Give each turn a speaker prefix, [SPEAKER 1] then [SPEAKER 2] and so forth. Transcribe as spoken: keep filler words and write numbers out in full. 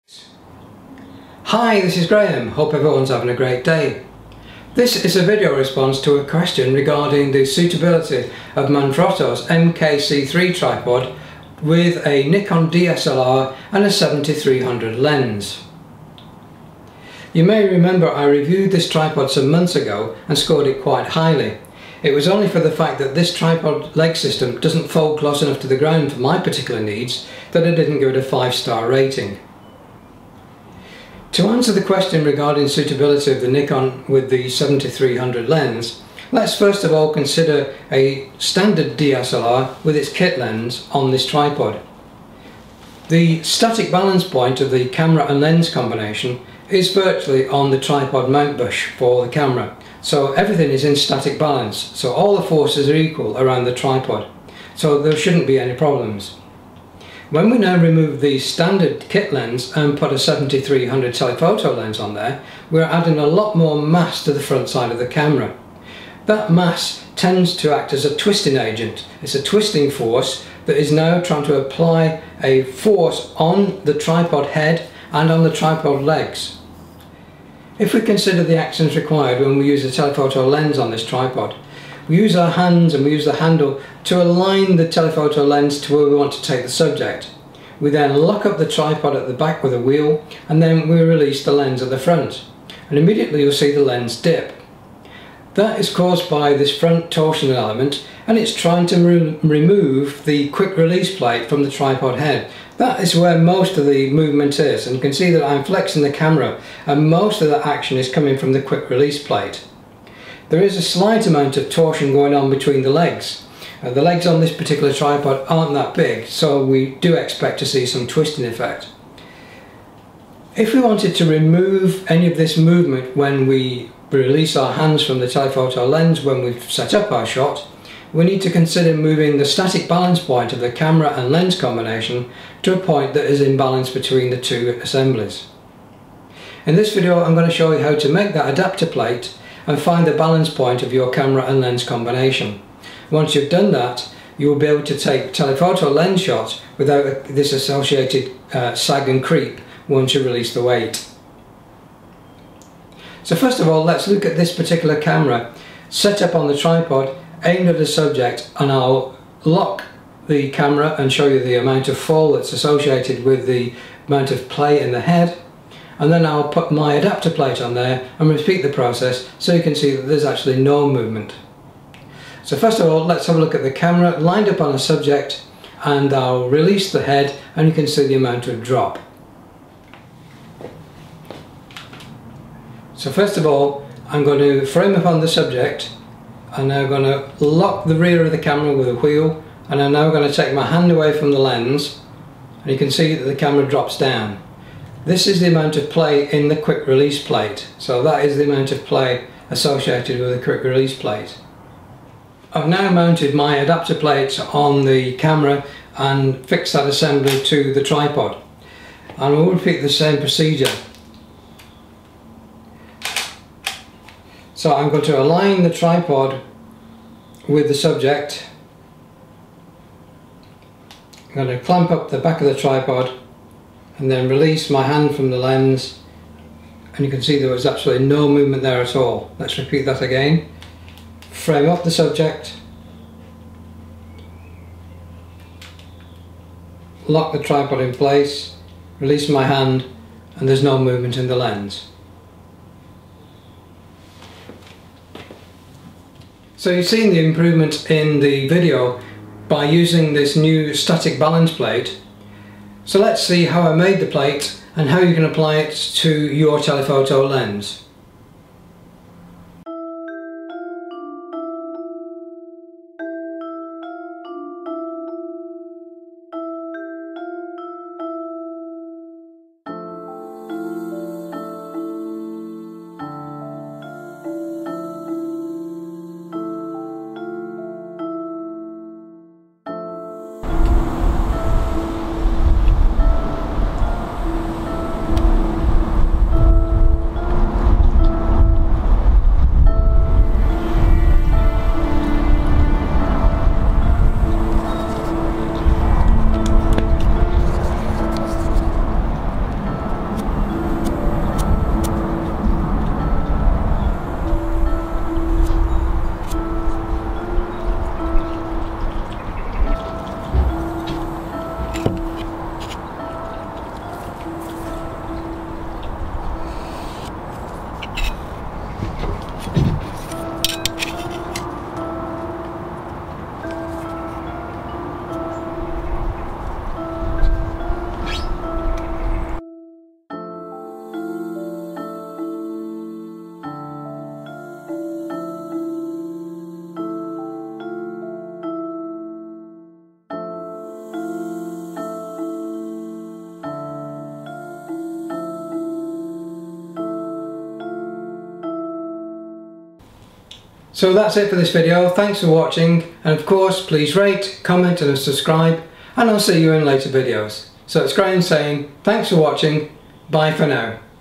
[SPEAKER 1] Hi, this is Graham. Hope everyone's having a great day. This is a video response to a question regarding the suitability of Manfrotto's M K C three tripod with a Nikon D S L R and a seventy-three hundred lens. You may remember I reviewed this tripod some months ago and scored it quite highly. It was only for the fact that this tripod leg system doesn't fold close enough to the ground for my particular needs that I didn't give it a five star rating. To answer the question regarding suitability of the Nikon with the seventy-three hundred lens, let's first of all consider a standard D S L R with its kit lens on this tripod. The static balance point of the camera and lens combination is virtually on the tripod mount bush for the camera, so everything is in static balance, so all the forces are equal around the tripod, so there shouldn't be any problems. When we now remove the standard kit lens and put a seventy-three hundred telephoto lens on there, we're adding a lot more mass to the front side of the camera. That mass tends to act as a twisting agent. It's a twisting force that is now trying to apply a force on the tripod head and on the tripod legs. If we consider the actions required when we use a telephoto lens on this tripod, we use our hands and we use the handle to align the telephoto lens to where we want to take the subject. We then lock up the tripod at the back with a wheel, and then we release the lens at the front, and immediately you'll see the lens dip. That is caused by this front torsion element, and it's trying to re remove the quick release plate from the tripod head. That is where most of the movement is, and you can see that I'm flexing the camera and most of the action is coming from the quick release plate. There is a slight amount of torsion going on between the legs. Uh, the legs on this particular tripod aren't that big, so we do expect to see some twisting effect. If we wanted to remove any of this movement when we release our hands from the telephoto lens when we've set up our shot, we need to consider moving the static balance point of the camera and lens combination to a point that is in balance between the two assemblies. In this video I'm going to show you how to make that adapter plate and find the balance point of your camera and lens combination. Once you've done that, you will be able to take telephoto lens shots without this associated uh, sag and creep once you release the weight. So first of all, let's look at this particular camera set up on the tripod, aimed at a subject, and I'll lock the camera and show you the amount of fall that's associated with the amount of play in the head, and then I'll put my adapter plate on there and repeat the process so you can see that there's actually no movement. So first of all, let's have a look at the camera lined up on a subject, and I'll release the head and you can see the amount of drop. So first of all, I'm going to frame up on the subject, and I'm going to lock the rear of the camera with a wheel, and I'm now going to take my hand away from the lens, and you can see that the camera drops down. This is the amount of play in the quick release plate, so that is the amount of play associated with the quick release plate. I've now mounted my adapter plate on the camera and fixed that assembly to the tripod, and we'll repeat the same procedure. So I'm going to align the tripod with the subject. I'm going to clamp up the back of the tripod and then release my hand from the lens, and you can see there was absolutely no movement there at all. Let's repeat that again. Frame up the subject, lock the tripod in place, release my hand, and there's no movement in the lens. So you've seen the improvement in the video by using this new static balance plate. So let's see how I made the plate and how you can apply it to your telephoto lens. So that's it for this video. Thanks for watching, and of course please rate, comment and subscribe, and I'll see you in later videos. So it's Graham saying thanks for watching, bye for now.